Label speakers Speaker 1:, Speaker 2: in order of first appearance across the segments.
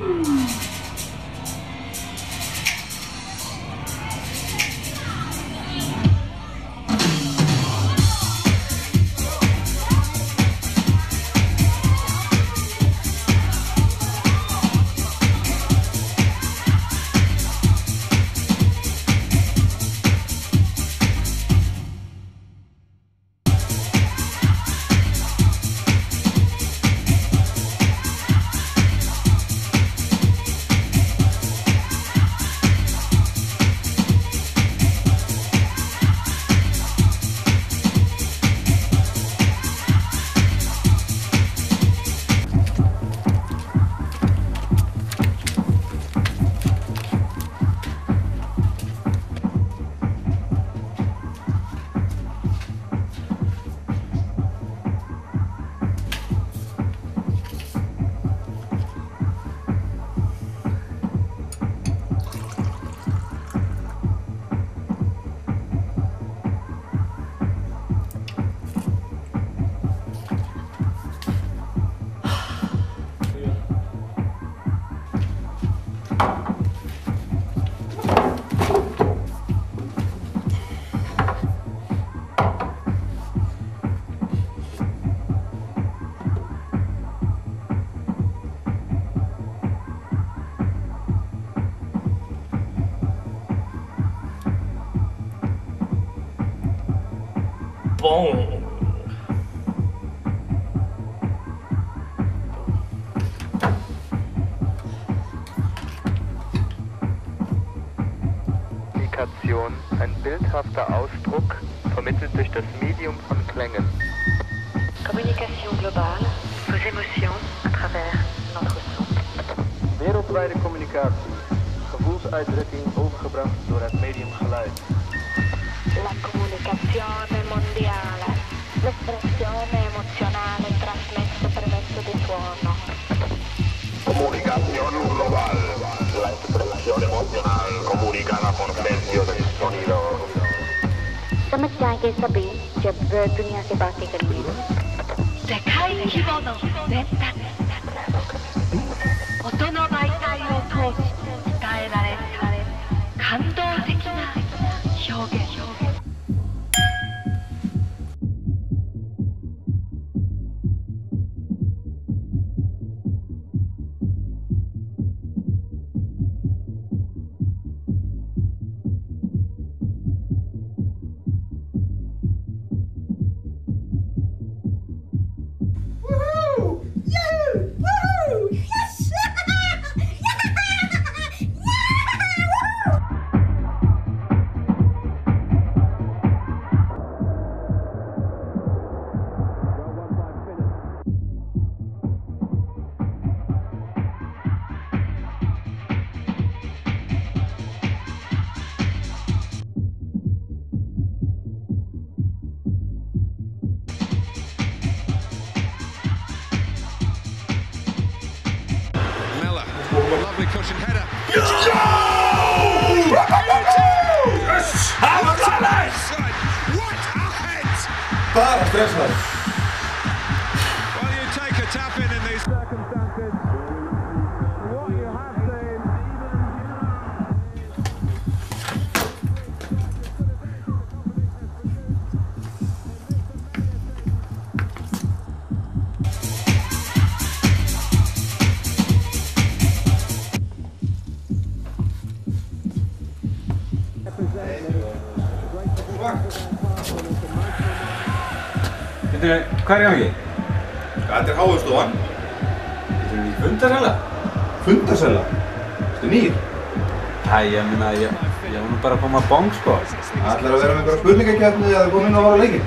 Speaker 1: Bom.
Speaker 2: Kommunikation, ein bildhafter Ausdruck, vermittelt durch das Medium von Klängen.
Speaker 3: Communication globale, vos émotions à travers notre son.
Speaker 2: Wereldwijde communicatie, gevoelsuitdrukking overgebracht door het medium geluid.
Speaker 3: La comunicazione mondiale, l'espressione emozionale trasmessa per mezzo di suono.
Speaker 4: Comunicación global, la expresión emocional comunicada por medio del sonido.
Speaker 3: समझ के सभी जब दुनिया से बातें करेंगे 世界規模の伝達音の媒体を通し伝えられた感動的な表現
Speaker 5: Lovely cushion header.
Speaker 1: Yes! Alles!
Speaker 5: What a head!
Speaker 1: Para, stressloos.
Speaker 5: Well, you take a tap in these circumstances. What you have seen.
Speaker 6: Hvað er ég?
Speaker 1: Þetta er háustofan.
Speaker 6: Þetta er í fundarsala?
Speaker 1: Fundarsala? Þetta er nýr.
Speaker 6: Æ, ég meina, ég var nú bara að koma að bóng, sko.
Speaker 1: Ætlar að vera með einhverja spurningakeppni eða koma inn og horfa á leikinn?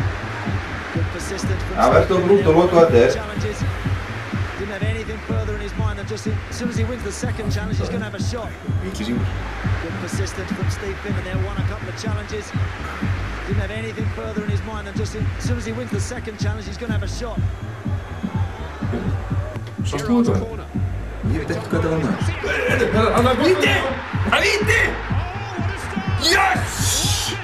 Speaker 1: Já, verður okkur út og loka hvað þetta er.
Speaker 7: Didn't have anything further in his mind than just as soon as he wins the second challenge, he's going to have a shot.
Speaker 1: Víkisingur.
Speaker 7: Good persistence from Steve Finn, and they'll won a couple of challenges. Didn't have anything further in his mind than just as soon as he wins the second challenge, he's going to have a shot.
Speaker 1: Svo stúðu það. Ég veit ekki hvað þetta var með. Hann er víti! Hann er víti! Yes!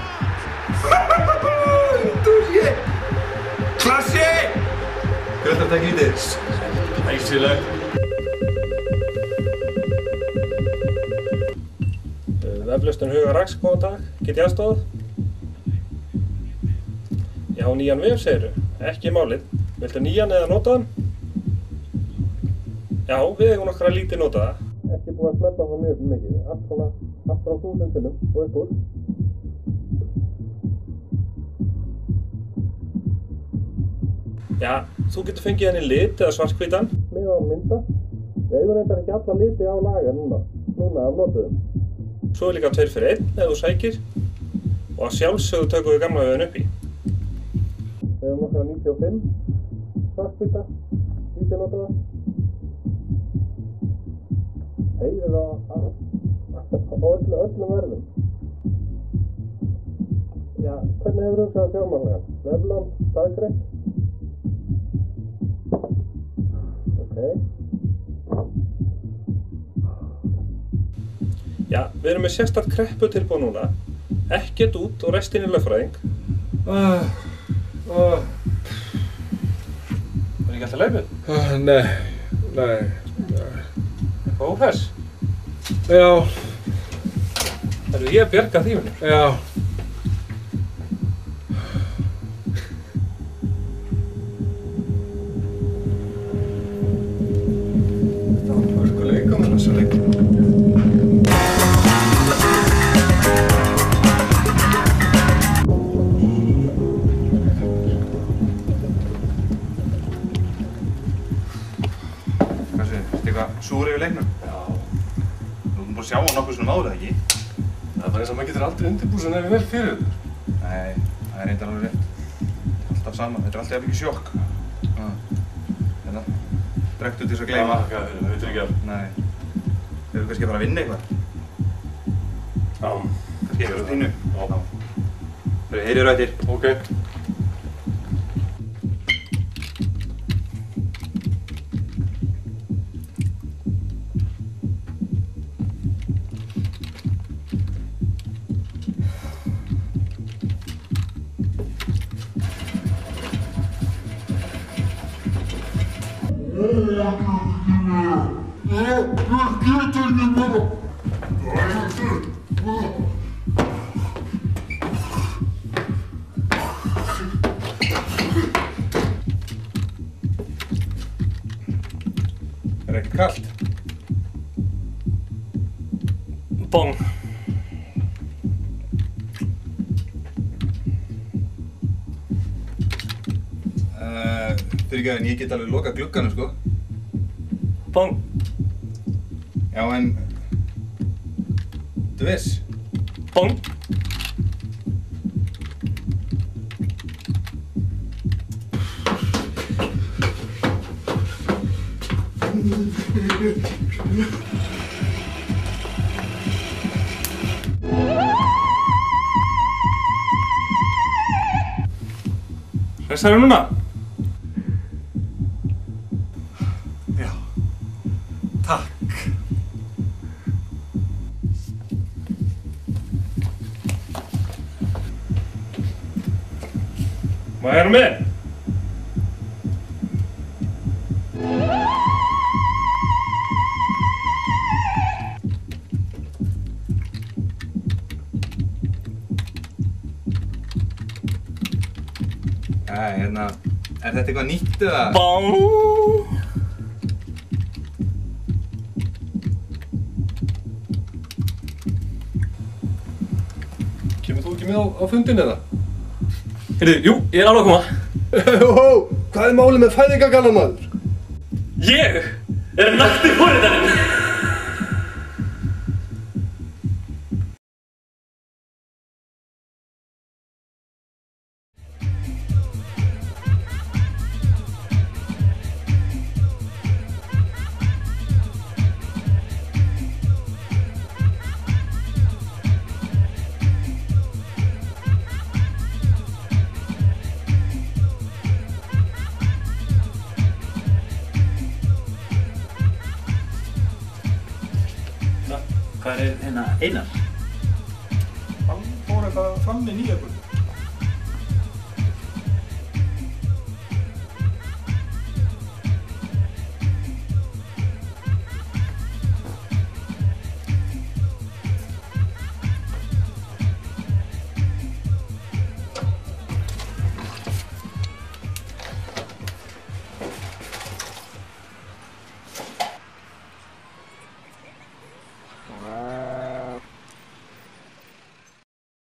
Speaker 1: Dúsi! Klassi! Hvað er þetta að taka í þess? Æsileg.
Speaker 8: Eflaustun Huga Rax, góðan dag. Get ég aðstofað? Já, nýjan vef segirðu. Ekki málið. Viltu nýjan eða notaðan? Já, við eigum nokkra lítið notaða. Ekki búið að smella það mjög mikið. Allt svona, allt frá 1000 sinnum og upp úr. Já, þú getur fengið henni lit eða svarthvítan með á mynda. Við eigum reyndar ekki alla liti á lager núna af notuðum. Svo líka 2 fyrir 1 ef þú sækir og að sjálfsögðu tökum við gamla vefinn upp í. Við eigum nokkra 95 svarthvíta, lítið notaða. Þeir eru á öllum verðum. Já, hvernig hefur hugsað fjármagnagan? Veflán, staðgreitt? Ok. Já, við erum með sérstakt krepputilboð núna. Ekkert út og restin í lögfræðing.
Speaker 6: Það er ekki alltaf leifið?
Speaker 1: Nei.
Speaker 6: Óhress?
Speaker 1: Já.
Speaker 6: Herru, ég bjarga þýfunni.
Speaker 1: Já. Það var eitthvað leika með þessa leikum.
Speaker 9: Súr yfir leiknum? Já. Þú erum búin að sjá hann nokkuð svona áður, ekki?
Speaker 1: Það er bara eins og maður getur aldrei undirbúið sig nefnir vel fyrir þetta.
Speaker 9: Nei, það er reyndar alveg rétt. Þetta er alltaf sama, þetta er alltaf mikið sjokk. Hérna, drekktu til þess að gleyma.
Speaker 1: Það veitur ekki alveg.
Speaker 9: Nei. Þeir eru kannski að fara að vinna eitthvað?
Speaker 1: Já.
Speaker 9: Kannski eitthvað pínu?
Speaker 1: Já.
Speaker 9: Þeir eru rættir.
Speaker 1: Ok.
Speaker 8: Er ekkert kalt?
Speaker 6: Bong.
Speaker 9: Fyrirgefðu, en ég get alveg lokað glugganum, sko.
Speaker 6: Bong.
Speaker 9: Já, en... Þú viss?
Speaker 6: Bong. Hressari núna?
Speaker 9: Já. Takk.
Speaker 8: Má ég með?
Speaker 9: Hérna, er þetta eitthvað nýtt eða?
Speaker 6: Bong.
Speaker 1: Kemur þú ekki með á fundin eða?
Speaker 6: Heyrðu, jú, ég er alveg að koma.
Speaker 1: Hvað er málið með fæðingagallan maður?
Speaker 6: Ég er nakti forritarinn. Hvað er hérna Einar?
Speaker 9: Hann fór eitthvað fram með nýja gull.